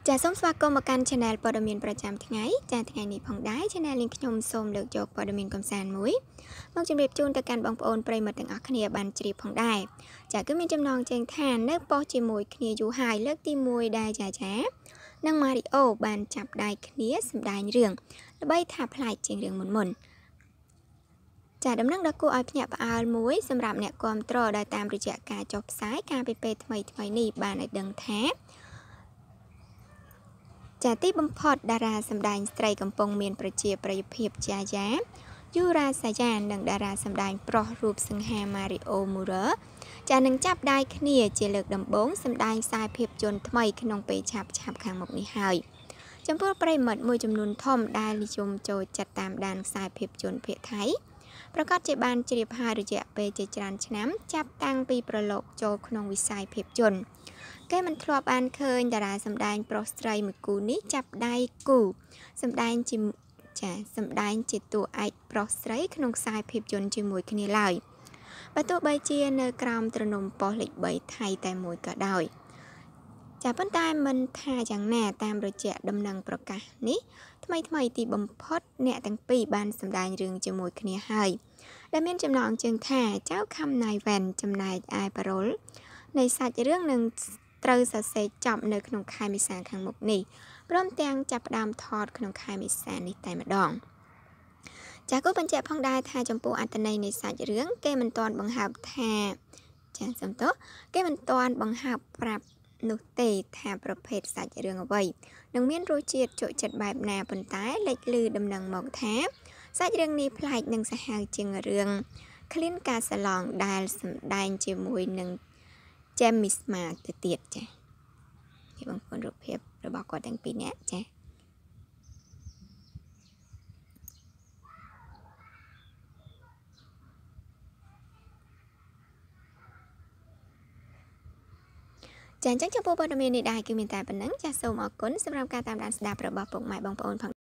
ចាសសូមស្វាគមន៍មកកាន់ Channel ព័ត៌មានប្រចាំថ្ងៃចាថ្ងៃនេះផងដែរ Channel នេះខ្ញុំសូមលើកយកព័ត៌មានកំសាន្តមួយមកជម្រាបជូនទៅកាន់បងប្អូនប្រិយមិត្តទាំងអស់គ្នាបានជ្រាបផងដែរចាគឺមានចំណងជើងថានៅប៉ុស្តិ៍ជាមួយគ្នាយូរហើយលើកទី1ដែរចានិង Mario បានចាប់ដៃគ្នាសម្ដែងរឿងល្បីថាប្លែកជាងរឿងមុនចាដំណឹងដ៏គួរឲ្យភ្ញាក់ផ្អើលមួយសម្រាប់អ្នកគាំទ្រដែលតាមរយៈការចុះផ្សាយការពីពេលថ្មីនេះបានឲ្យដឹងថាចាទីបំផុតតារាសម្ដែងស្រីកំពុងមានប្រជាប្រិយភាពជាយ៉ាយូរ៉ាសាយ៉ានិងតារាសម្ដែងប្រុសរូបសង្ហា Mario Mura ចានឹងចាប់ដៃគ្នាជាលើកដំបូងសម្ដែងខ្សែភាពយន្តថ្មីក្នុងពេលឆាប់ខាងមុខនេះហើយចំពោះប្រិយមិត្តមួយចំនួនធំដែលនិយមចូលចិត្តតាមដានខ្សែភាពយន្តភាគថៃប្រកាសជាបានជ្រាបហើយរយៈពេលជាច្រើនឆ្នាំចាប់តាំងពីប្រឡូកចូលក្នុងវិស័យភាពយន្តគេមិនធ្លាប់បានឃើញតារាសម្ដែងប្រុសស្រីមួយគូនេះចាប់ដៃគូសម្ដែងជាតួឯកប្រុសស្រីក្នុងខ្សែភាពយន្តជាមួយគ្នាឡើយបើទោះបីជានៅក្រោមទ្រនំប៉ុស្តិ៍លេខ3ថៃតែមួយក៏ដោយចាប៉ុន្តែមិនថាយ៉ាងណាតាមរយៈដំណឹងប្រកាសនេះថ្មីទីបំផុតអ្នកទាំងពីរបានសម្ដែងរឿងជាមួយគ្នាហើយដែលមានចំណងជើងថាចៅខំណៃវ៉ែនចំណែកឯប៉ារ៉ុលនៃសាច់រឿងនឹងត្រូវសរសេរចប់នៅក្នុងខែមេសាខាងមុខនេះព្រមទាំងចាប់ផ្ដើមថតក្នុងខែមេសានេះតែម្ដងចាក៏បញ្ជាក់ផងដែរថាចំពោះអត្ថន័យនៃសាច់រឿងគេមិនទាន់បង្ហើបថាគេមិនទាន់បង្ហើបប្រាប់នោះទេថាប្រភេទសាច់រឿងអ្វីនឹងមានរសជាតិជក់ចិត្តបែបណាប៉ុន្តែលេចឮដំណឹងមកថាសាច់រឿងនេះប្លែកនិងសាហាវជាងរឿង Clean Castle ដែលសម្ដែងជាមួយនឹងJemima ទៅទៀតចានេះបងប្អូនរូបភាពរបស់គាត់ទាំងពីរនាក់ចាអញ្ចឹងចំពោះព័ត៌មាននេះដែរគឺមានតែប៉ុណ្្នឹងចាសូមអរគុណសម្រាប់ការតាមដានស្ដាប់របស់ពុកម៉ែបងប្អូនផង